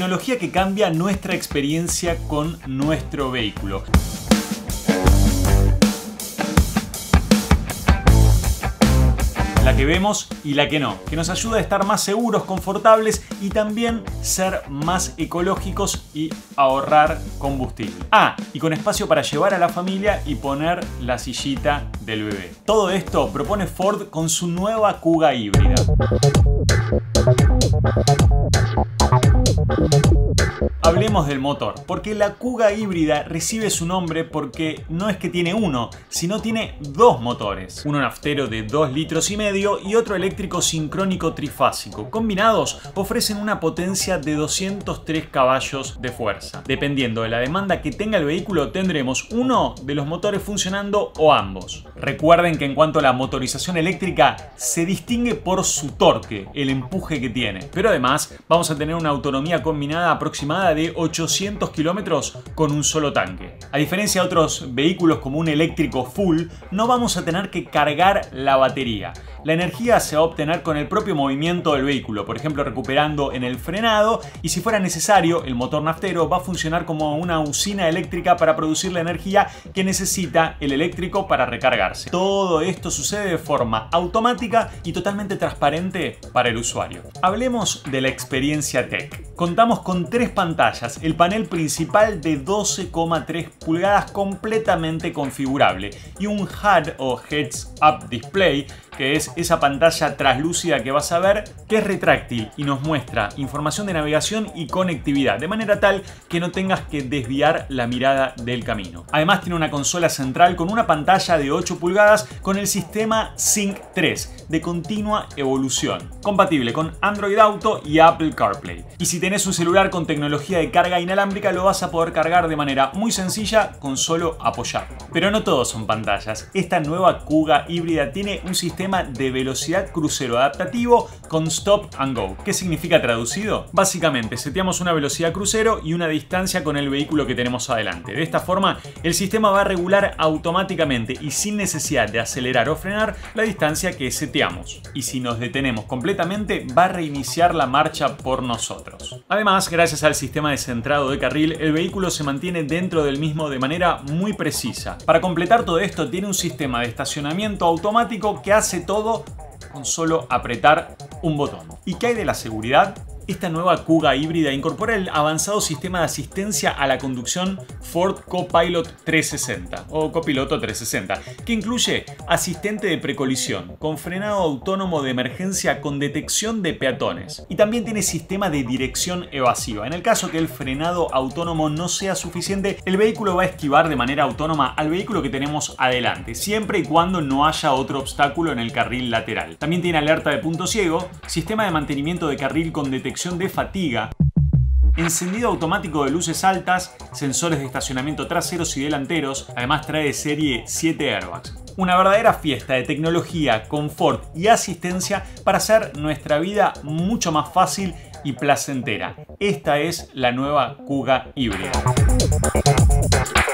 tecnología que cambia nuestra experiencia con nuestro vehículo. La que vemos y la que no, que nos ayuda a estar más seguros, confortables y también ser más ecológicos y ahorrar combustible. Y con espacio para llevar a la familia y poner la sillita del bebé. Todo esto propone Ford con su nueva Kuga híbrida. Hablemos del motor, porque la Kuga híbrida recibe su nombre porque no es que tiene uno, sino tiene dos motores. Uno naftero de 2,5 litros y otro eléctrico sincrónico trifásico. Combinados ofrecen una potencia de 203 caballos de fuerza. Dependiendo de la demanda que tenga el vehículo, tendremos uno de los motores funcionando o ambos. Recuerden que en cuanto a la motorización eléctrica, se distingue por su torque, el empuje que tiene. Pero además vamos a tener una autonomía combinada aproximada de 800 kilómetros con un solo tanque. A diferencia de otros vehículos como un eléctrico full, no vamos a tener que cargar la batería. La energía se va a obtener con el propio movimiento del vehículo, por ejemplo recuperando en el frenado, y si fuera necesario el motor naftero va a funcionar como una usina eléctrica para producir la energía que necesita el eléctrico para recargarse. Todo esto sucede de forma automática y totalmente transparente para el usuario. Hablemos de la experiencia Tech. Contamos con 3 pantallas, el panel principal de 12,3 pulgadas completamente configurable y un HUD o Heads Up Display, que es esa pantalla traslúcida que vas a ver, que es retráctil y nos muestra información de navegación y conectividad, de manera tal que no tengas que desviar la mirada del camino. Además tiene una consola central con una pantalla de 8 pulgadas con el sistema Sync 3 de continua evolución, compatible con Android Auto y Apple CarPlay. Y si tenés un celular con tecnología de carga inalámbrica, lo vas a poder cargar de manera muy sencilla con solo apoyarlo. Pero no todos son pantallas. Esta nueva Kuga híbrida tiene un sistema de velocidad crucero adaptativo con Stop and Go. ¿Qué significa traducido? Básicamente, seteamos una velocidad crucero y una distancia con el vehículo que tenemos adelante. De esta forma, el sistema va a regular automáticamente y sin necesidad de acelerar o frenar la distancia que seteamos. Y si nos detenemos completamente, va a reiniciar la marcha por nosotros. Además, gracias al sistema de centrado de carril, el vehículo se mantiene dentro del mismo de manera muy precisa. Para completar todo esto, tiene un sistema de estacionamiento automático que hace todo con solo apretar un botón. ¿Y qué hay de la seguridad? Esta nueva Kuga híbrida incorpora el avanzado sistema de asistencia a la conducción Ford Copilot 360 o Copiloto 360, que incluye asistente de precolisión, con frenado autónomo de emergencia con detección de peatones. Y también tiene sistema de dirección evasiva. En el caso que el frenado autónomo no sea suficiente, el vehículo va a esquivar de manera autónoma al vehículo que tenemos adelante, siempre y cuando no haya otro obstáculo en el carril lateral. También tiene alerta de punto ciego, sistema de mantenimiento de carril con detección de fatiga, encendido automático de luces altas, sensores de estacionamiento traseros y delanteros. Además trae de serie 7 airbags. Una verdadera fiesta de tecnología, confort y asistencia para hacer nuestra vida mucho más fácil y placentera. Esta es la nueva Kuga híbrida.